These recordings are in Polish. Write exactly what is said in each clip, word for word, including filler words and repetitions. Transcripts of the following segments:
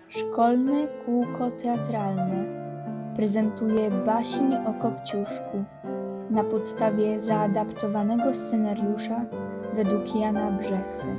Szkolne kółko teatralne prezentuje baśń o Kopciuszku na podstawie zaadaptowanego scenariusza według Jana Brzechwy.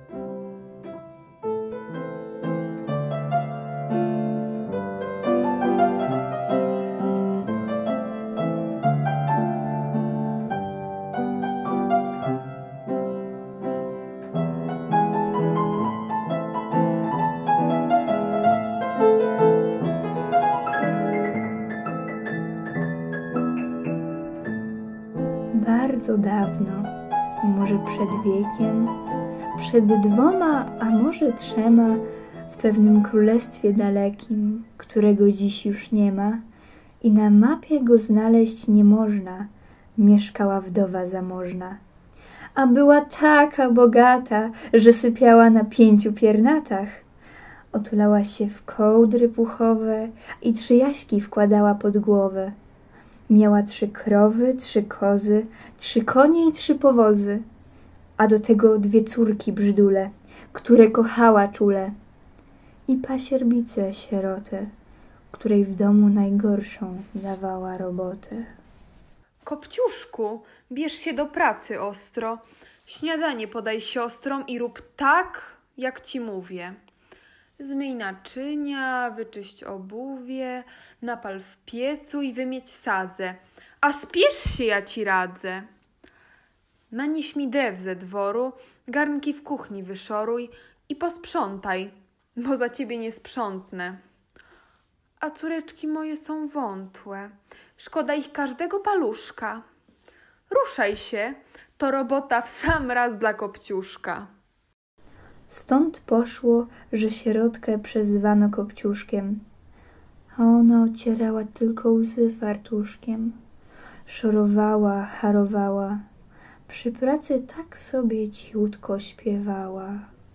Bardzo dawno, może przed wiekiem, przed dwoma, a może trzema, w pewnym królestwie dalekim, którego dziś już nie ma i na mapie go znaleźć nie można, mieszkała wdowa zamożna. A była taka bogata, że sypiała na pięciu piernatach. Otulała się w kołdry puchowe i trzy jaśki wkładała pod głowę. Miała trzy krowy, trzy kozy, trzy konie i trzy powozy, a do tego dwie córki brzydule, które kochała czule, i pasierbicę sierotę, której w domu najgorszą dawała robotę. Kopciuszku, bierz się do pracy ostro, śniadanie podaj siostrom i rób tak, jak ci mówię. Zmyj naczynia, wyczyść obuwie, napal w piecu i wymieć sadzę. A spiesz się, ja ci radzę. Nanieś mi drew ze dworu, garnki w kuchni wyszoruj i posprzątaj, bo za ciebie nie sprzątnę. A córeczki moje są wątłe, szkoda ich każdego paluszka. Ruszaj się, to robota w sam raz dla Kopciuszka. Stąd poszło, że sierotkę przezwano Kopciuszkiem, a ona ocierała tylko łzy fartuszkiem. Szorowała, harowała, przy pracy tak sobie cichutko śpiewała.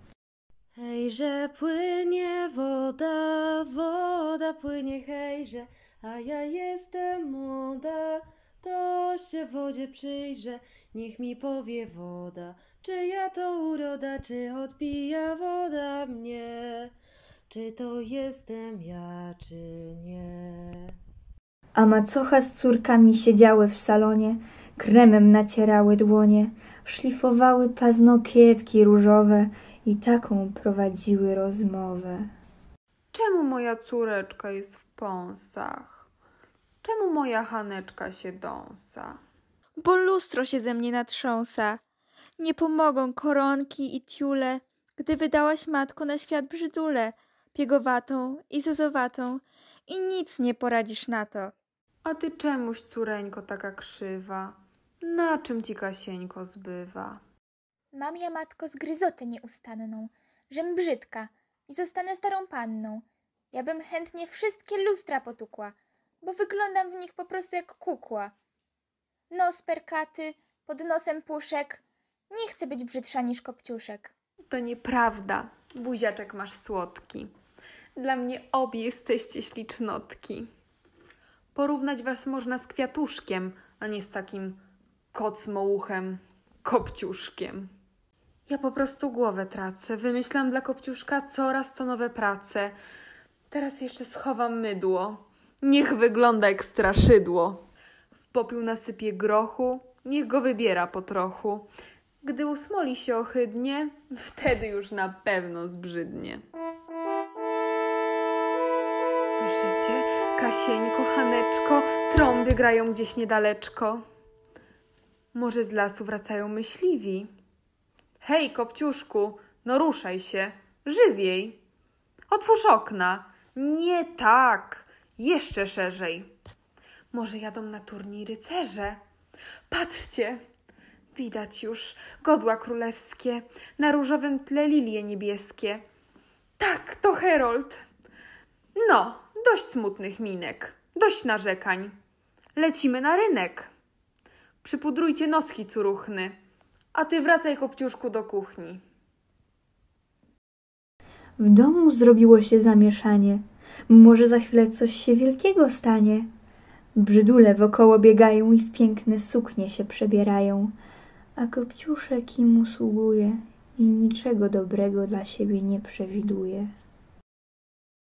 Hejże płynie woda, woda płynie hejże, a ja jestem młoda, to się wodzie przyjrzę, niech mi powie woda, czyja to uroda, czy odbija woda mnie, czy to jestem ja, czy nie. A macocha z córkami siedziały w salonie, kremem nacierały dłonie, szlifowały paznokietki różowe i taką prowadziły rozmowę. Czemu moja córeczka jest w pąsach? Czemu moja Haneczka się dąsa? Bo lustro się ze mnie natrząsa. Nie pomogą koronki i tiule, gdy wydałaś matko na świat brzydule, piegowatą i zezowatą, i nic nie poradzisz na to. A ty czemuś, córeńko, taka krzywa? Na czym ci Kasieńko zbywa? Mam ja, matko, zgryzotę nieustanną, żem brzydka i zostanę starą panną. Ja bym chętnie wszystkie lustra potukła, bo wyglądam w nich po prostu jak kukła. Nos perkaty, pod nosem puszek, nie chcę być brzydsza niż Kopciuszek. To nieprawda, buziaczek masz słodki. Dla mnie obie jesteście ślicznotki. Porównać was można z kwiatuszkiem, a nie z takim kocmołuchem, Kopciuszkiem. Ja po prostu głowę tracę. Wymyślam dla Kopciuszka coraz to nowe prace. Teraz jeszcze schowam mydło. Niech wygląda jak straszydło. W popiół nasypię grochu, niech go wybiera po trochu. Gdy usmoli się ohydnie, wtedy już na pewno zbrzydnie. Słyszycie? Kasieńko, Haneczko, trąby grają gdzieś niedaleczko. Może z lasu wracają myśliwi. Hej, Kopciuszku, no ruszaj się, żywiej. Otwórz okna. Nie tak, jeszcze szerzej. Może jadą na turniej rycerze? Patrzcie, widać już godła królewskie, na różowym tle lilie niebieskie. Tak, to Herold. No, dość smutnych minek, dość narzekań. Lecimy na rynek. Przypudrujcie noski, curuchny, a ty wracaj, Kopciuszku, do kuchni. W domu zrobiło się zamieszanie, może za chwilę coś się wielkiego stanie. Brzydule wokoło biegają i w piękne suknie się przebierają, a Kopciuszek im usługuje i niczego dobrego dla siebie nie przewiduje.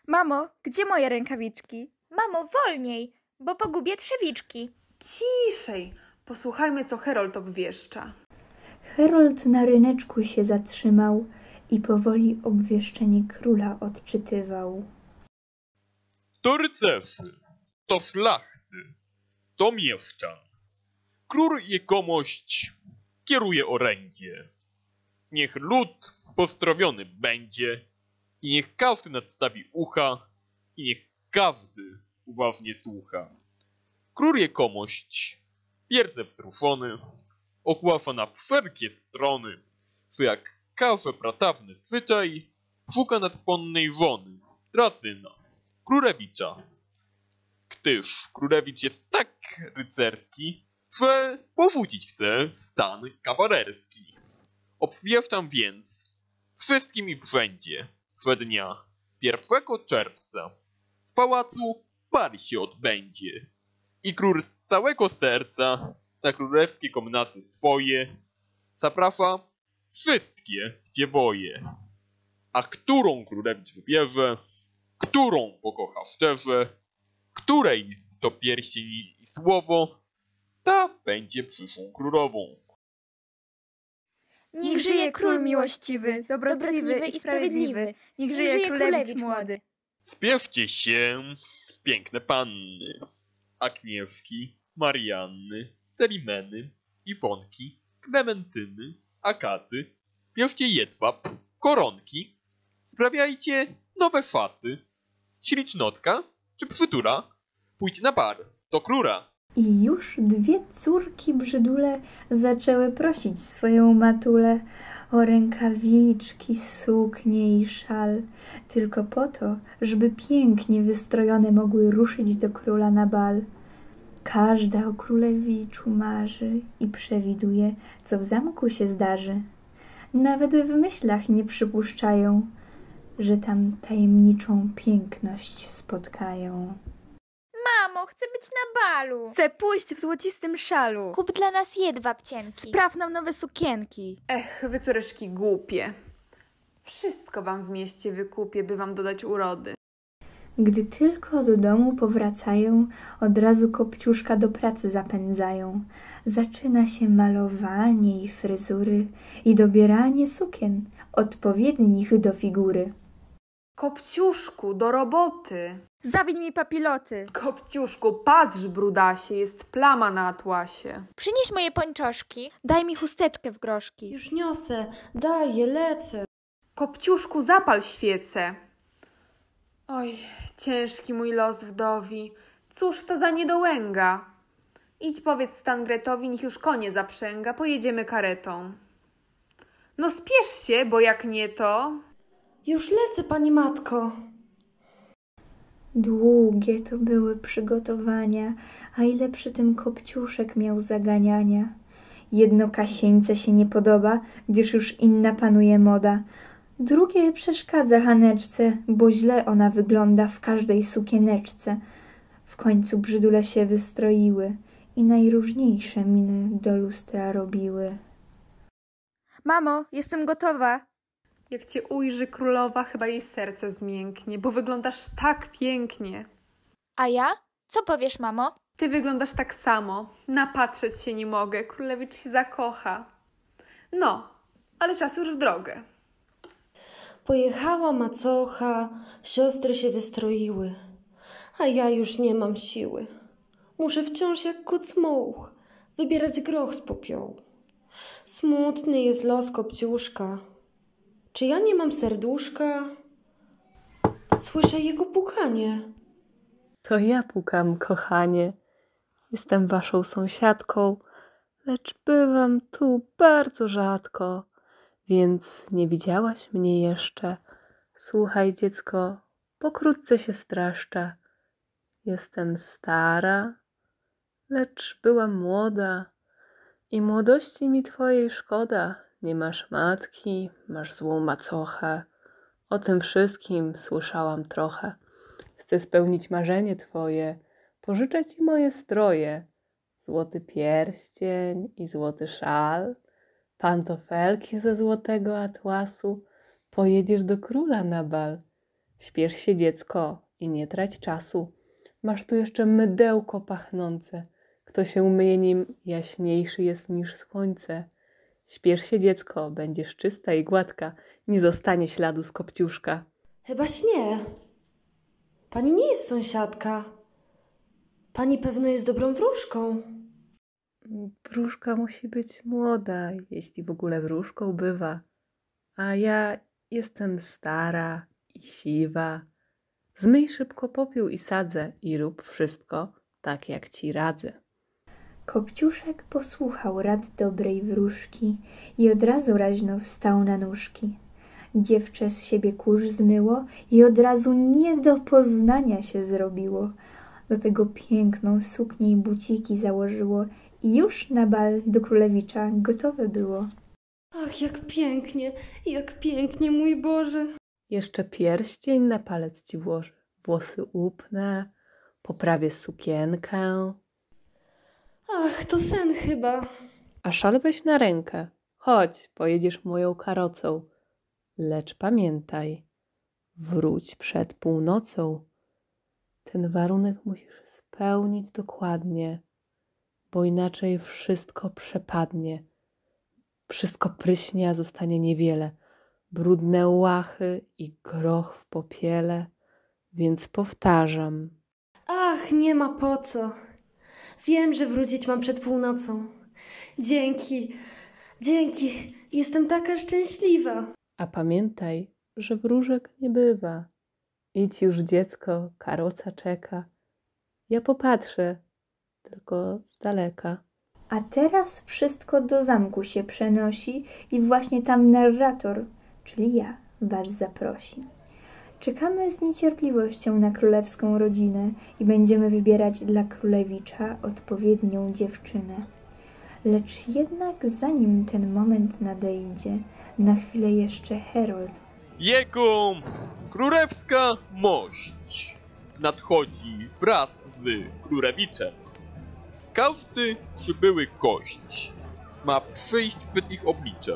Mamo, gdzie moje rękawiczki? Mamo, wolniej, bo pogubię trzewiczki. Ciszej, posłuchajmy, co Herold obwieszcza. Herold na ryneczku się zatrzymał i powoli obwieszczenie króla odczytywał. To rycerzy, to szlachty, to mieszczan. Król jegomość kieruje orędzie. Niech lud pozdrowiony będzie i niech każdy nadstawi ucha i niech każdy uważnie słucha. Król jegomość, pierdze wzruszony, ogłasza na wszelkie strony, że jak każe pratawny zwyczaj, szuka nadponnej żony, Drasyna, królewicza. Gdyż królewicz jest tak rycerski, że porzucić chce stan kawalerski. Obwieszczam więc wszystkim i wszędzie, że dnia pierwszego czerwca w pałacu bal się odbędzie i król z całego serca na królewskie komnaty swoje zaprasza wszystkie dziewoje. A którą królewicz wybierze, którą pokocha szczerze, której to pierścień i słowo, ta będzie przyszłą królową. Niech żyje król miłościwy, dobrotliwy i sprawiedliwy. Niech żyje królewicz młody. Spieszcie się, piękne panny, Agnieszki, Marianny, Telimeny, Iwonki, Klementyny, Agaty, bierzcie jedwab, koronki, sprawiajcie nowe szaty. Ślicznotka czy przytula, pójdź na bar do króla. I już dwie córki brzydule zaczęły prosić swoją matulę o rękawiczki, suknie i szal, tylko po to, żeby pięknie wystrojone mogły ruszyć do króla na bal. Każda o królewiczu marzy i przewiduje, co w zamku się zdarzy. Nawet w myślach nie przypuszczają, że tam tajemniczą piękność spotkają. Mamo, chcę być na balu. Chcę pójść w złocistym szalu. Kup dla nas jedwab cienki. Spraw nam nowe sukienki. Ech, wy córeczki głupie. Wszystko wam w mieście wykupię, by wam dodać urody. Gdy tylko do domu powracają, od razu Kopciuszka do pracy zapędzają. Zaczyna się malowanie i fryzury i dobieranie sukien, odpowiednich do figury. Kopciuszku, do roboty. Zawiń mi papiloty. Kopciuszku, patrz, brudasie, jest plama na atłasie. Przynieś moje pończoszki. Daj mi chusteczkę w groszki. Już niosę, daję, lecę. Kopciuszku, zapal świecę. Oj, ciężki mój los wdowi. Cóż to za niedołęga? Idź powiedz Stangretowi, niech już konie zaprzęga, pojedziemy karetą. No spiesz się, bo jak nie to... Już lecę, pani matko. Długie to były przygotowania, a ile przy tym Kopciuszek miał zaganiania. Jedno Kasieńce się nie podoba, gdyż już inna panuje moda. Drugie przeszkadza Haneczce, bo źle ona wygląda w każdej sukieneczce. W końcu brzydule się wystroiły i najróżniejsze miny do lustra robiły. Mamo, jestem gotowa. Jak cię ujrzy królowa, chyba jej serce zmięknie, bo wyglądasz tak pięknie. A ja? Co powiesz, mamo? Ty wyglądasz tak samo. Napatrzeć się nie mogę. Królewicz się zakocha. No, ale czas już w drogę. Pojechała macocha, siostry się wystroiły, a ja już nie mam siły. Muszę wciąż jak kuc much wybierać groch z popiołu. Smutny jest los Kopciuszka. Czy ja nie mam serduszka? Słyszę jego pukanie. To ja pukam, kochanie. Jestem waszą sąsiadką, lecz bywam tu bardzo rzadko, więc nie widziałaś mnie jeszcze. Słuchaj, dziecko, pokrótce się streszczę. Jestem stara, lecz byłam młoda i młodości mi twojej szkoda. Nie masz matki, masz złą macochę. O tym wszystkim słyszałam trochę. Chcę spełnić marzenie twoje, pożyczę ci moje stroje. Złoty pierścień i złoty szal, pantofelki ze złotego atłasu. Pojedziesz do króla na bal. Śpiesz się, dziecko, i nie trać czasu. Masz tu jeszcze mydełko pachnące. Kto się umyje nim, jaśniejszy jest niż słońce. Śpiesz się, dziecko, będziesz czysta i gładka, nie zostanie śladu z kopciuszka. Chyba śnie. Pani nie jest sąsiadka. Pani pewno jest dobrą wróżką. Wróżka musi być młoda, jeśli w ogóle wróżką bywa. A ja jestem stara i siwa. Zmyj szybko popiół i sadzę i rób wszystko tak, jak ci radzę. Kopciuszek posłuchał rad dobrej wróżki i od razu raźno wstał na nóżki. Dziewczę z siebie kurz zmyło i od razu nie do poznania się zrobiło. Do tego piękną suknię i buciki założyło i już na bal do królewicza gotowe było. Ach, jak pięknie, jak pięknie, mój Boże. Jeszcze pierścień na palec ci włożę, włosy upnę, poprawię sukienkę. Ach, to sen chyba. A szal weź na rękę, chodź, pojedziesz moją karocą. Lecz pamiętaj, wróć przed północą. Ten warunek musisz spełnić dokładnie, bo inaczej wszystko przepadnie. Wszystko pryśnie, a zostanie niewiele. Brudne łachy i groch w popiele, więc powtarzam. Ach, nie ma po co. Wiem, że wrócić mam przed północą. Dzięki, dzięki. Jestem taka szczęśliwa. A pamiętaj, że wróżek nie bywa. Idź już, dziecko, karoca czeka. Ja popatrzę, tylko z daleka. A teraz wszystko do zamku się przenosi i właśnie tam narrator, czyli ja, was zaprosi. Czekamy z niecierpliwością na królewską rodzinę i będziemy wybierać dla królewicza odpowiednią dziewczynę. Lecz jednak zanim ten moment nadejdzie, na chwilę jeszcze Herold. Jego królewska mość nadchodzi wraz z królewiczem. Każdy przybyły gość ma przyjść przed ich obliczem.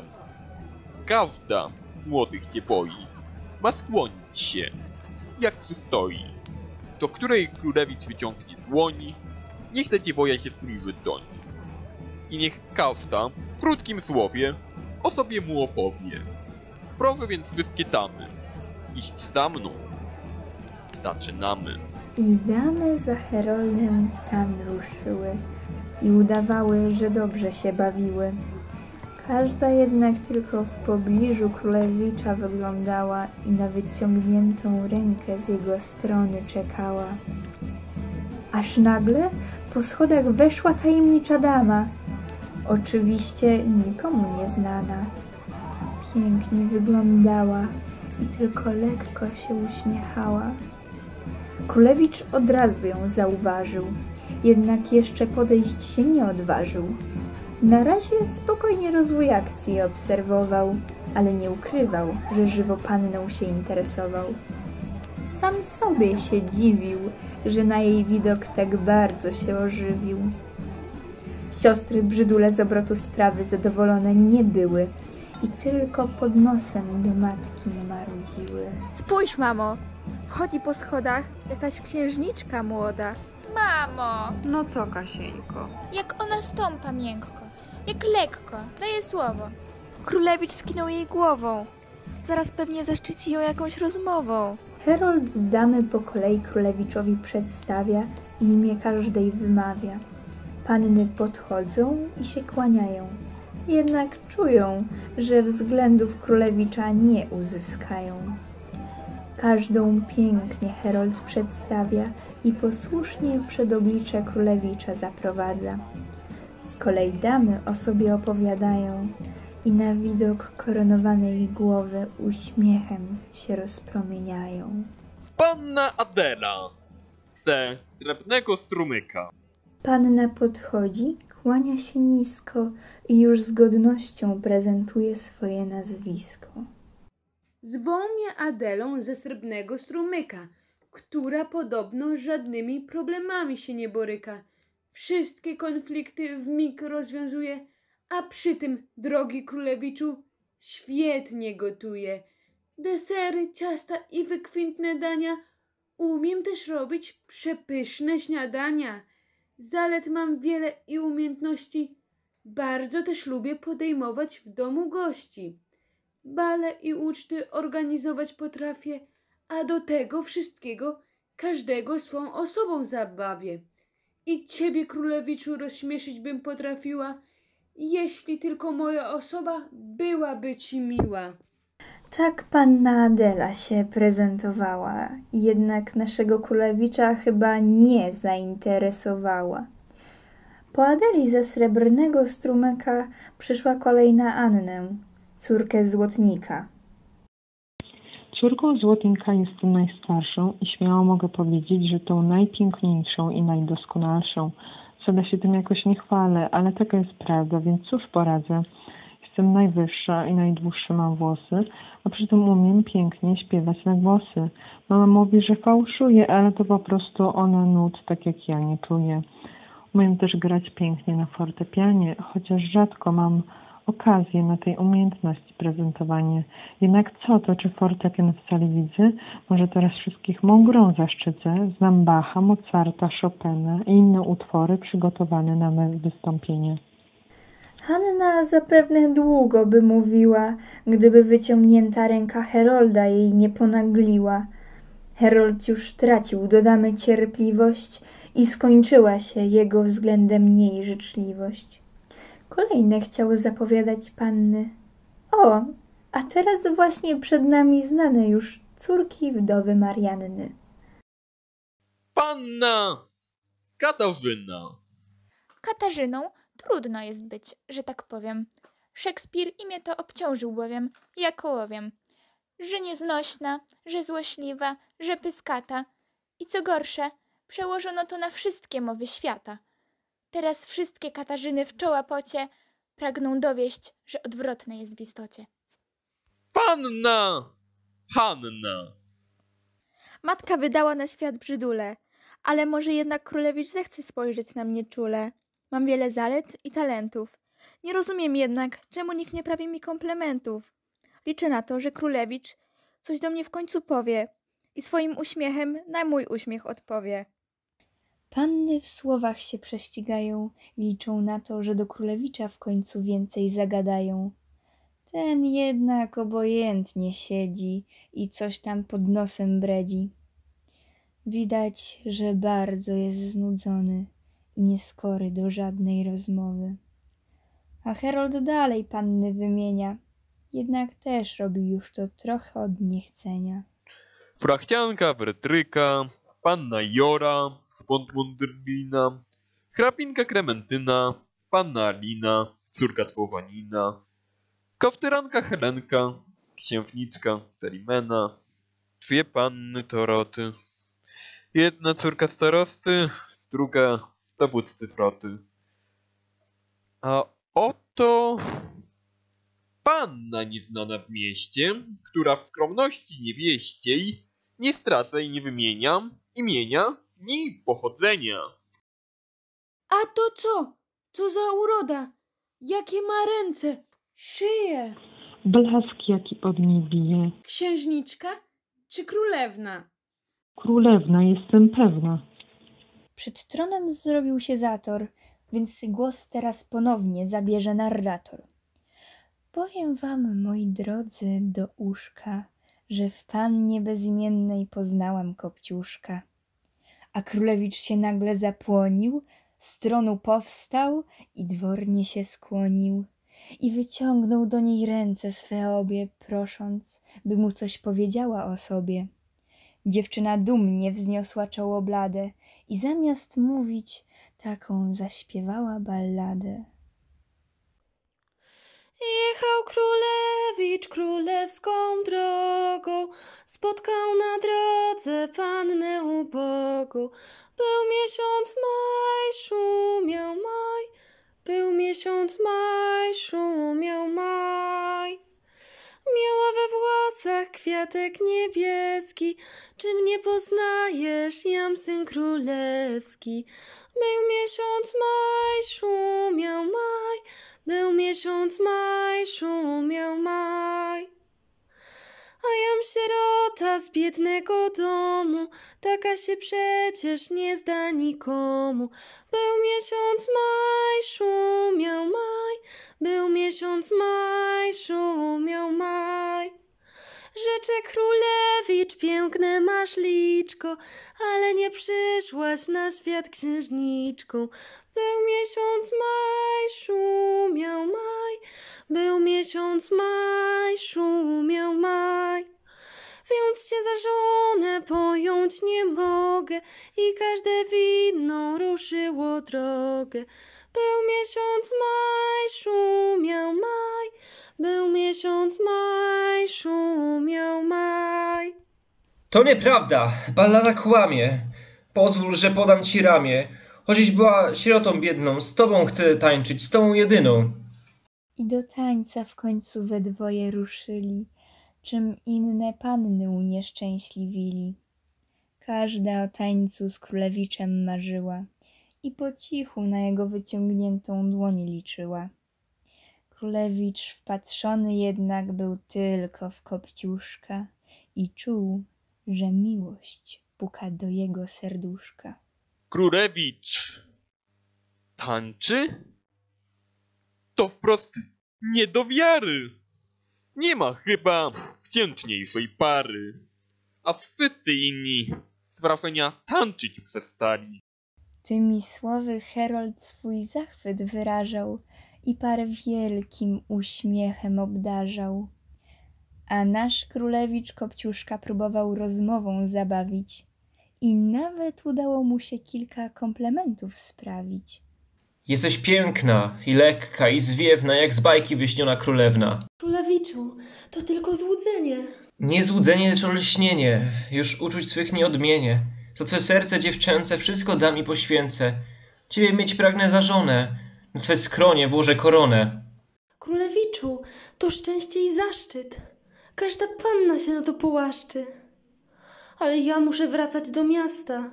Każda z młodych nieboi ma skłonić się, jak przystoi. Do której królewicz wyciągnie dłoni, niech ta dziewoja się zbliży do niej. I niech każda w krótkim słowie o sobie mu opowie. Proszę więc wszystkie damy iść za mną. Zaczynamy. I damy za Heroldem tam ruszyły i udawały, że dobrze się bawiły. Każda jednak tylko w pobliżu królewicza wyglądała i na wyciągniętą rękę z jego strony czekała. Aż nagle po schodach weszła tajemnicza dama, oczywiście nikomu nieznana. Pięknie wyglądała i tylko lekko się uśmiechała. Królewicz od razu ją zauważył, jednak jeszcze podejść się nie odważył. Na razie spokojnie rozwój akcji obserwował, ale nie ukrywał, że żywo panną się interesował. Sam sobie się dziwił, że na jej widok tak bardzo się ożywił. Siostry brzydule z obrotu sprawy zadowolone nie były i tylko pod nosem do matki marudziły. Spójrz, mamo, wchodzi po schodach jakaś księżniczka młoda. Mamo, No co, Kasieńko? jak ona stąpa miękko, jak lekko, daje słowo. Królewicz skinął jej głową. Zaraz pewnie zaszczyci ją jakąś rozmową. Herold damy po kolei królewiczowi przedstawia i imię każdej wymawia. Panny podchodzą i się kłaniają, jednak czują, że względów królewicza nie uzyskają. Każdą pięknie Herold przedstawia i posłusznie przed oblicze królewicza zaprowadza. Z kolei damy o sobie opowiadają i na widok koronowanej głowy uśmiechem się rozpromieniają. Panna Adela chce srebrnego strumyka. Panna podchodzi, kłania się nisko i już z godnością prezentuje swoje nazwisko. Zwą mnie Adelą ze Srebrnego Strumyka, która podobno żadnymi problemami się nie boryka. Wszystkie konflikty w mig rozwiązuje, a przy tym, drogi królewiczu, świetnie gotuje. desery, ciasta i wykwintne dania. Umiem też robić przepyszne śniadania. Zalet mam wiele i umiejętności. Bardzo też lubię podejmować w domu gości. Bale i uczty organizować potrafię, a do tego wszystkiego każdego swą osobą zabawię. I ciebie, królewiczu, rozśmieszyć bym potrafiła, jeśli tylko moja osoba byłaby ci miła. Tak panna Adela się prezentowała, jednak naszego królewicza chyba nie zainteresowała. Po Adeli ze srebrnego strumyka przyszła kolej na Annę, córkę złotnika. Córką złotnika jestem najstarszą i śmiało mogę powiedzieć, że tą najpiękniejszą i najdoskonalszą. Sada się tym jakoś nie chwalę, ale taka jest prawda, więc cóż poradzę. Jestem najwyższa i najdłuższe mam włosy, a przy tym umiem pięknie śpiewać na głosy. Mama mówi, że fałszuję, ale to po prostu ona nut, tak jak ja, nie czuje. Umiem też grać pięknie na fortepianie, chociaż rzadko mam okazję na tej umiejętności prezentowania. Jednak co to, czy fortepian w sali widzę? Może teraz wszystkich mą grą zaszczycę. Znam Bacha, Mozarta, Chopina i inne utwory przygotowane na me wystąpienie. Hanna zapewne długo by mówiła, gdyby wyciągnięta ręka Herolda jej nie ponagliła. Herold już tracił do damy cierpliwość i skończyła się jego względem niej życzliwość. Kolejne chciały zapowiadać panny. O, a teraz właśnie przed nami znane już córki wdowy Marianny. Panna Katarzyna. Katarzyną trudno jest być, że tak powiem. Szekspir imię to obciążył bowiem, jako łowiem. Że nieznośna, że złośliwa, że pyskata. I co gorsze, przełożono to na wszystkie mowy świata. Teraz wszystkie Katarzyny w czoła pocie pragną dowieść, że odwrotne jest w istocie. Panna Hanna. Matka wydała na świat brzydule, ale może jednak królewicz zechce spojrzeć na mnie czule. Mam wiele zalet i talentów. Nie rozumiem jednak, czemu nikt nie prawi mi komplementów. Liczę na to, że królewicz coś do mnie w końcu powie i swoim uśmiechem na mój uśmiech odpowie. Panny w słowach się prześcigają i liczą na to, że do królewicza w końcu więcej zagadają. Ten jednak obojętnie siedzi i coś tam pod nosem bredzi. Widać, że bardzo jest znudzony i nieskory do żadnej rozmowy. A Herold dalej panny wymienia, jednak też robi już to trochę od niechcenia. Frachcianka Wertryka, panna Jora z Pontmunderlina, hrabinka Klementyna, panna Alina, córka Twowanina, koftyranka Helenka, księżniczka Terimena, dwie panny Toroty, jedna córka starosty, druga dowódcy froty. A oto panna nieznana w mieście, która w skromności niewieściej nie zdradza i nie wymienia imienia ni pochodzenia. A to co? Co za uroda? Jakie ma ręce, szyję? Blask jaki od niej bije. Księżniczka czy królewna? Królewna, jestem pewna. Przed tronem zrobił się zator, więc głos teraz ponownie zabierze narrator. Powiem wam, moi drodzy, do uszka, że w pannie bezimiennej poznałam Kopciuszka. A królewicz się nagle zapłonił, z tronu powstał i dwornie się skłonił. I wyciągnął do niej ręce swe obie, prosząc, by mu coś powiedziała o sobie. Dziewczyna dumnie wzniosła czoło blade i zamiast mówić, taką zaśpiewała balladę. Jechał królewicz królewską drogą, spotkał na drodze pannę ubogą. Był miesiąc maj, szumiał maj, był miesiąc maj, szumiał maj. Miała we włosach kwiatek niebieski, czy mnie poznajesz, jam syn królewski. Był miesiąc maj, szumiał maj, był miesiąc maj, szumiał maj. A jam sierota z biednego domu, taka się przecież nie zda nikomu. Był miesiąc maj, szumiał maj, był miesiąc maj, szumiał maj. Rzecze królewicz, piękne masz liczko, ale nie przyszłaś na świat księżniczką. Był miesiąc maj, szumiał maj, był miesiąc maj, szumiał maj. Więc cię za żonę pojąć nie mogę i każde winno ruszyło drogę. Był miesiąc maj, szumiał maj, był miesiąc maj, szumiał maj. To nieprawda, ballada kłamie. Pozwól, że podam ci ramię. Choćbyś była sierotą biedną, z tobą chcę tańczyć, z tobą jedyną. I do tańca w końcu we dwoje ruszyli, czym inne panny unieszczęśliwili. Każda o tańcu z królewiczem marzyła i po cichu na jego wyciągniętą dłoń liczyła. Królewicz wpatrzony jednak był tylko w Kopciuszka i czuł, że miłość puka do jego serduszka. Królewicz tańczy? To wprost nie do wiary. Nie ma chyba wdzięczniejszej pary, a wszyscy inni z wrażenia tańczyć przestali. Tymi słowy Herold swój zachwyt wyrażał i parę wielkim uśmiechem obdarzał. A nasz królewicz Kopciuszka próbował rozmową zabawić i nawet udało mu się kilka komplementów sprawić. Jesteś piękna i lekka i zwiewna, jak z bajki wyśniona królewna. Królewiczu, to tylko złudzenie. Nie złudzenie, lecz olśnienie. Już uczuć swych nie odmienię. Za twe serce dziewczęce wszystko dam i poświęcę. Ciebie mieć pragnę za żonę. Na twe skronie włożę koronę. Królewiczu, to szczęście i zaszczyt. Każda panna się na to połaszczy. Ale ja muszę wracać do miasta,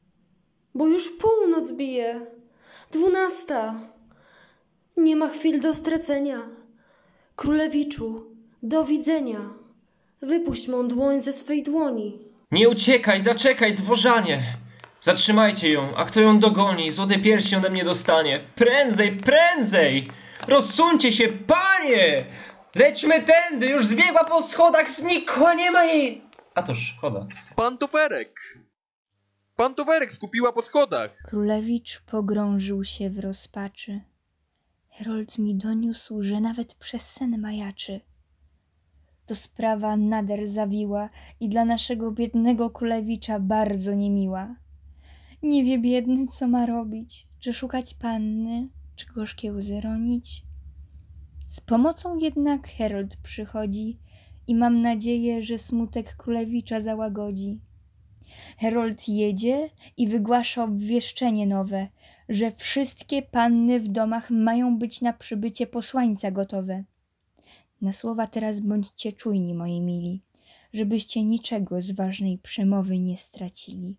bo już północ bije. Dwunasta. Nie ma chwil do stracenia. Królewiczu, do widzenia. Wypuść mą dłoń ze swej dłoni. Nie uciekaj, zaczekaj, dworzanie. Zatrzymajcie ją, a kto ją dogoni, złote piersi ode mnie dostanie. Prędzej, prędzej! Rozsuńcie się, panie! Lećmy tędy, już zbiegła po schodach, znikła, nie ma jej! A to szkoda. Pantoferek! Pantoferek skupiła po schodach! Królewicz pogrążył się w rozpaczy. Herold mi doniósł, że nawet przez sen majaczy. To sprawa nader zawiła i dla naszego biednego królewicza bardzo niemiła. Nie wie biedny, co ma robić, czy szukać panny, czy gorzkie łzy ronić. Z pomocą jednak Herold przychodzi i mam nadzieję, że smutek królewicza załagodzi. Herold jedzie i wygłasza obwieszczenie nowe, że wszystkie panny w domach mają być na przybycie posłańca gotowe. Na słowa teraz bądźcie czujni, moi mili, żebyście niczego z ważnej przemowy nie stracili.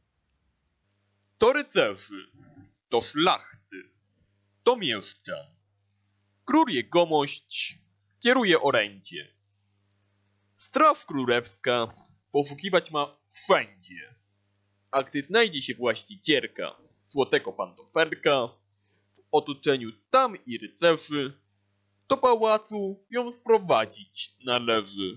To rycerzy, to szlachty, to mieszczan. Król jegomość kieruje orędzie. Straż królewska poszukiwać ma wszędzie. A gdy znajdzie się właścicielka złotego pantoferka w otoczeniu tam i rycerzy, do pałacu ją sprowadzić należy.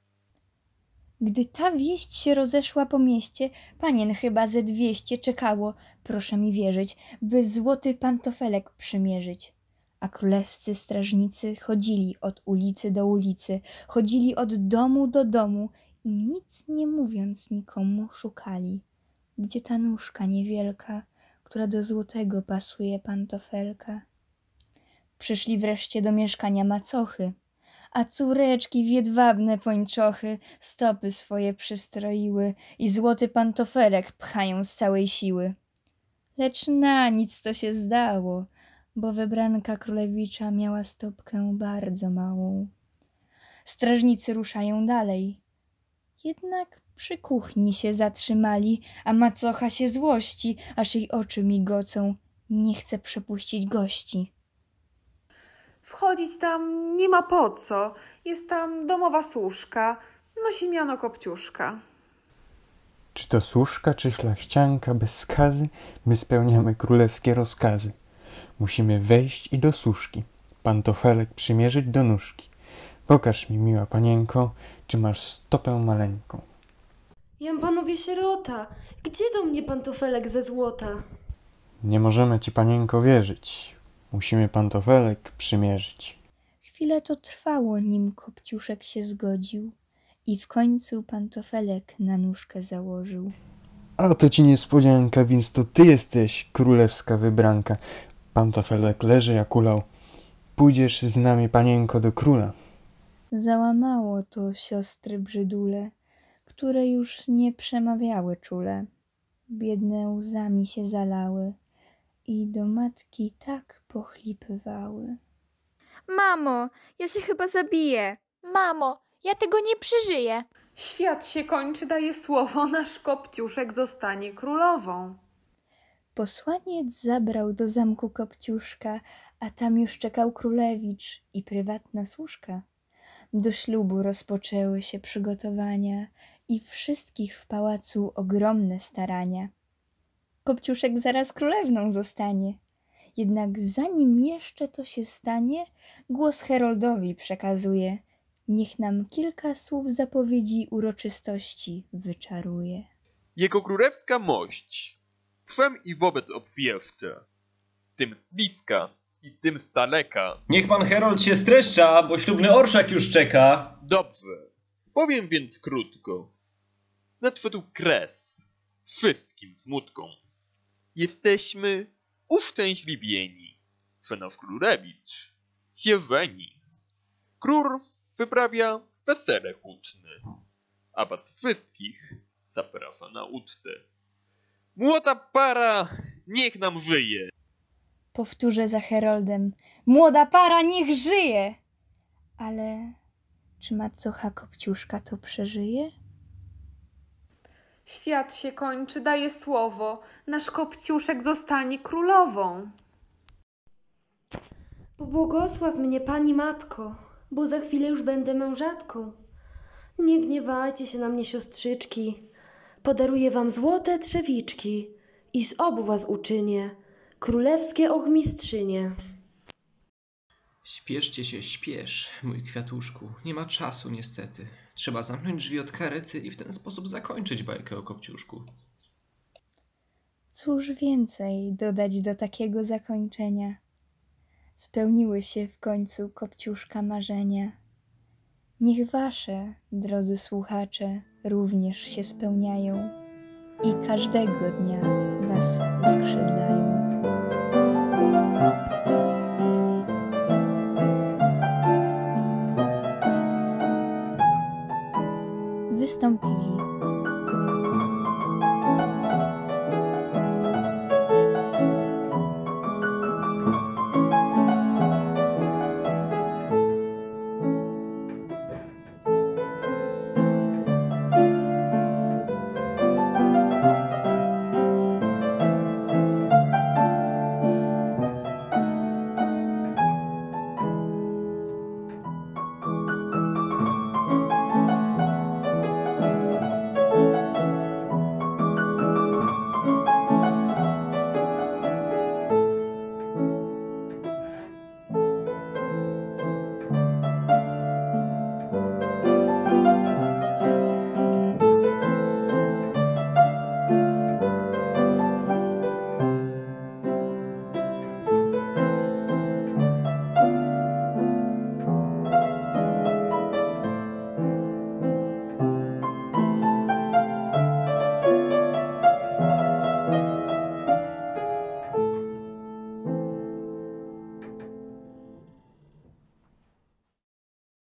Gdy ta wieść się rozeszła po mieście, panien chyba ze dwieście czekało, proszę mi wierzyć, by złoty pantofelek przymierzyć. A królewscy strażnicy chodzili od ulicy do ulicy, chodzili od domu do domu i nic nie mówiąc nikomu szukali, gdzie ta nóżka niewielka, która do złotego pasuje pantofelka. Przyszli wreszcie do mieszkania macochy, a córeczki w jedwabne pończochy stopy swoje przystroiły i złoty pantofelek pchają z całej siły. Lecz na nic to się zdało, bo wybranka królewicza miała stopkę bardzo małą. Strażnicy ruszają dalej. Jednak przy kuchni się zatrzymali, a macocha się złości, aż jej oczy migocą, nie chce przepuścić gości. Wchodzić tam nie ma po co. Jest tam domowa służka. nosi miano Kopciuszka. Czy to służka, czy szlachcianka bez skazy, my spełniamy królewskie rozkazy. Musimy wejść i do służki, pantofelek przymierzyć do nóżki. Pokaż mi, miła panienko, czy masz stopę maleńką. Jam panowie sierota, gdzie do mnie pantofelek ze złota? Nie możemy ci, panienko, wierzyć. Musimy pantofelek przymierzyć. Chwilę to trwało, nim Kopciuszek się zgodził i w końcu pantofelek na nóżkę założył. A to ci niespodzianka, więc to ty jesteś królewska wybranka. Pantofelek leży jak ulał. Pójdziesz z nami, panienko, do króla. Załamało to siostry brzydule, które już nie przemawiały czule. Biedne łzami się zalały i do matki tak pochlipywały. Mamo, ja się chyba zabiję. Mamo, ja tego nie przeżyję. Świat się kończy, daje słowo, nasz Kopciuszek zostanie królową. Posłaniec zabrał do zamku Kopciuszka, a tam już czekał królewicz i prywatna służka. Do ślubu rozpoczęły się przygotowania i wszystkich w pałacu ogromne starania. Kopciuszek zaraz królewną zostanie. Jednak zanim jeszcze to się stanie, głos Heroldowi przekazuje. Niech nam kilka słów zapowiedzi uroczystości wyczaruje. Jego królewska mość wszem i wobec obwieszcza, tym z bliska i z tym z daleka. Niech pan Herold się streszcza, bo ślubny orszak już czeka. Dobrze, powiem więc krótko. Nadszedł kres wszystkim smutkom. Jesteśmy uszczęśliwieni, że nasz królewicz się żeni. Król wyprawia wesele huczne, a was wszystkich zaprasza na ucztę. Młoda para niech nam żyje. Powtórzę za Heroldem. Młoda para niech żyje! Ale czy macocha Kopciuszka to przeżyje? Świat się kończy, daje słowo, nasz Kopciuszek zostanie królową. Pobłogosław mnie, pani matko, bo za chwilę już będę mężatką. Nie gniewajcie się na mnie, siostrzyczki. Podaruję wam złote trzewiczki i z obu was uczynię królewskie ochmistrzynie. Śpieszcie się, śpiesz, mój kwiatuszku. Nie ma czasu, niestety. Trzeba zamknąć drzwi od karety i w ten sposób zakończyć bajkę o Kopciuszku. Cóż więcej dodać do takiego zakończenia? Spełniły się w końcu Kopciuszka marzenia. Niech wasze, drodzy słuchacze, również się spełniają i każdego dnia was uskrzydlają. Wystąpili